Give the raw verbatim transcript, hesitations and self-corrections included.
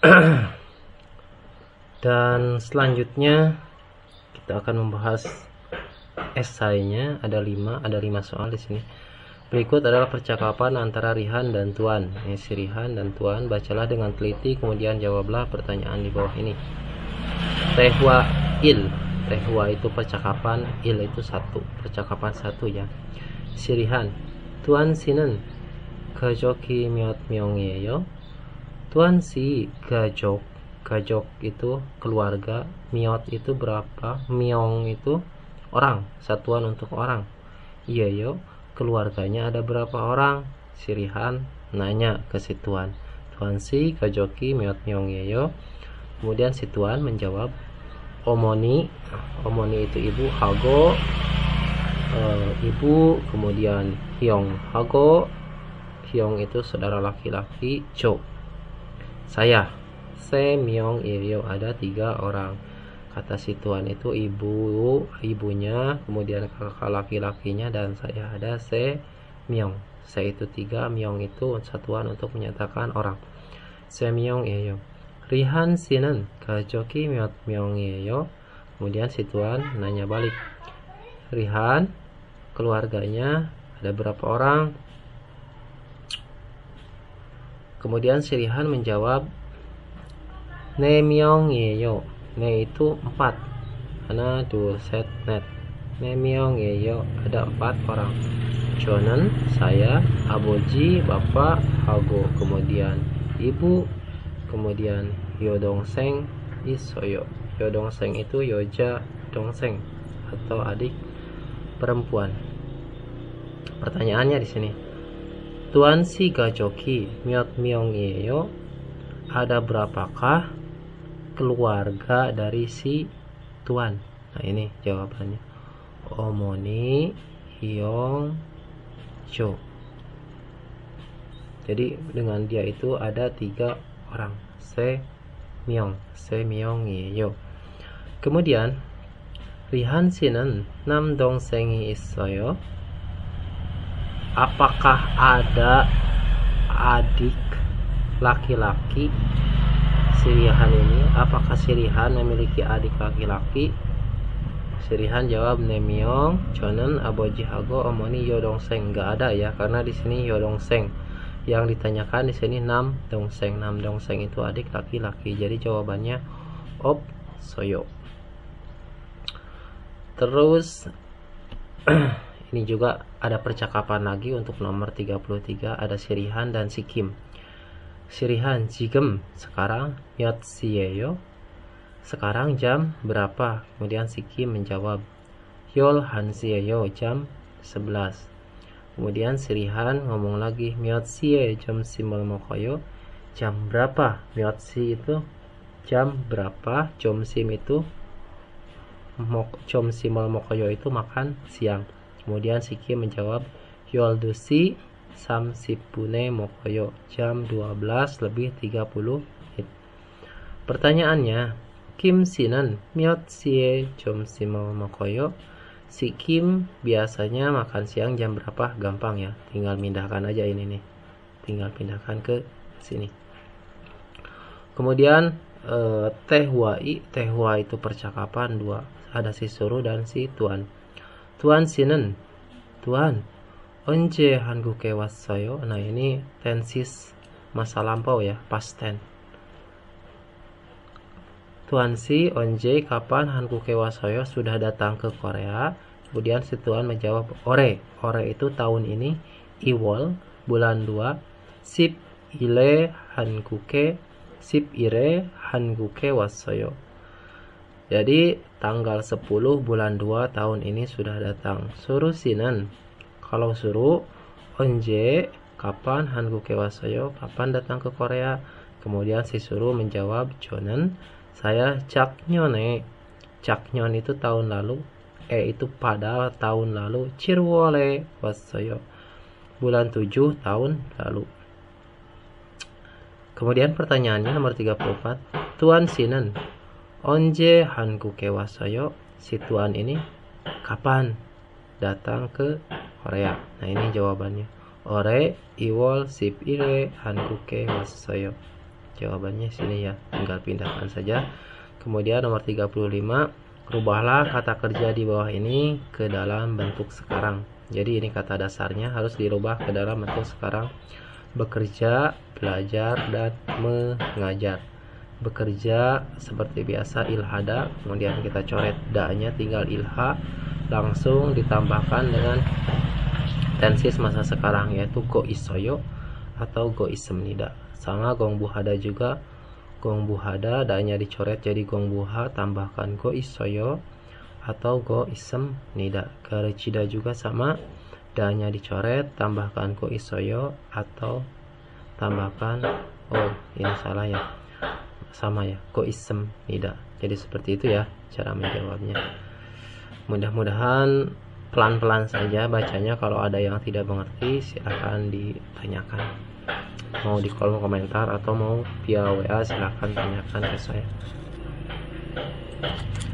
Dan selanjutnya kita akan membahas esainya. Ada lima, ada lima soal di sini. Berikut adalah percakapan antara Rihan dan Tuan. Ini si Rihan dan Tuan. Bacalah dengan teliti, kemudian jawablah pertanyaan di bawah ini. Tehwa il. Tehwa itu percakapan, il itu satu, percakapan satu ya. Si Rihan, Tuan 씨는 가족이 몇 명이에요? Tuan si gajok, gajok itu keluarga, miot itu berapa, myong itu orang, satuan untuk orang. Iya yo, keluarganya ada berapa orang? Si Rihan nanya ke si Tuan. Tuan si gajoki miot myongyeyo. Kemudian si Tuan menjawab, omoni, omoni itu ibu, hago e, ibu, kemudian hyong hago, hyong itu saudara laki-laki, cho saya, se myong iyo, ada tiga orang. Kata si Tuan itu ibu, ibunya, kemudian kakak laki-lakinya, dan saya ada se myong. Se itu tiga, myong itu satuan untuk menyatakan orang. Se myong iyo. Rihan 씨는 가족이 몇 명이에요? Kemudian si Tuan nanya balik. Rihan, keluarganya ada berapa orang? Kemudian si Rihan menjawab, 네 명이에요. 네 itu empat. Ha나, 둘, 셋, 넷. 네 명이에요. Ada empat orang. 저는, saya, 아버지, bapak, hago, kemudian ibu, kemudian 여동생 있어요. 여동생 itu 여자 동생 atau adik perempuan. Pertanyaannya di sini. Tuan si gajoki 몇 명이에요? Ada berapakah keluarga dari si Tuan? Nah ini jawabannya. Omoni, hyong, cho. Jadi dengan dia itu ada tiga orang. Se myong, se myong이에요. Kemudian Rihan 씨는 남동생이 있어요? Apakah ada adik laki-laki si Rihan ini? Apakah si Rihan memiliki adik laki-laki? Si Rihan jawab, nemyong, 저는 아버지하고 어머니 여동생. Enggak ada ya, karena di sini 여동생. Yang ditanyakan di sini nam dongseng. Nam dongseng itu adik laki-laki. Jadi jawabannya op soyo. Terus ini juga ada percakapan lagi untuk nomor tiga puluh tiga. Ada si Rihan dan si Kim. Si Rihan, 지금, sekarang, 몇 시예요? Sekarang jam berapa? Kemudian si Kim menjawab, 열한 시예요, jam sebelas. Kemudian si Rihan ngomong lagi, 몇 시에 점심을 먹어요? Jam berapa? 몇 시 itu jam berapa? 점심 itu 점심을 먹어요 itu makan siang. Kemudian si Kim menjawab, 열두 시 삼십 분에 먹어요. Jam dua belas lebih tiga puluh menit. Pertanyaannya, Kim 씨는 몇 시에 점심을 먹어요? Si Kim biasanya makan siang jam berapa? Gampang ya, tinggal pindahkan aja ini nih. Tinggal pindahkan ke sini. Kemudian eh, tehwa i, tehwa itu percakapan dua. Ada si Suruh dan si Tuan. Tuan 씨는, Tuan, 언제 한국에 왔어요? Nah ini tensis masa lampau ya, past tense. Tuan si, 언제, kapan, 한국에 왔어요? Sudah datang ke Korea. Kemudian si Tuan menjawab, ore. Ore itu tahun ini. iwol, bulan dua. 십 일에 한국에, 십 일에 한국에 왔어요. Jadi tanggal sepuluh bulan dua tahun ini sudah datang. Suruh sinan, kalau Suruh, 언제, kapan, 한국에 왔어요? Kapan datang ke Korea? Kemudian si Suruh menjawab, 저는, saya 작년에. 작년 itu tahun lalu. E itu pada tahun lalu. 칠월에 왔어요. Bulan tujuh tahun lalu. Kemudian pertanyaannya nomor tiga puluh empat. Tuan 씨는 언제 한국에 왔어요? Si Tuan ini kapan datang ke Korea? Nah ini jawabannya. 올해 이월 십일에 한국에 왔어요. jawabannya sini ya, tinggal pindahkan saja. Kemudian nomor tiga puluh lima, rubahlah kata kerja di bawah ini ke dalam bentuk sekarang. Jadi ini kata dasarnya harus dirubah ke dalam bentuk sekarang. Bekerja, belajar, dan mengajar. Bekerja seperti biasa ilhada, kemudian kita coret da-nya, tinggal ilha, langsung ditambahkan dengan tensis masa sekarang yaitu go isoyo atau go isem nida. Sama gong buhada juga, gong buhada da-nya dicoret jadi gong buha, tambahkan go isoyo atau go isem nida. Garecida juga sama, da-nya dicoret, tambahkan go isoyo atau tambahkan, oh ini salah ya, sama ya, go isem nida. Jadi seperti itu ya cara menjawabnya. Mudah-mudahan pelan-pelan saja bacanya. Kalau ada yang tidak mengerti silahkan ditanyakan, mau di kolom komentar atau mau via W A silahkan tanyakan ke saya.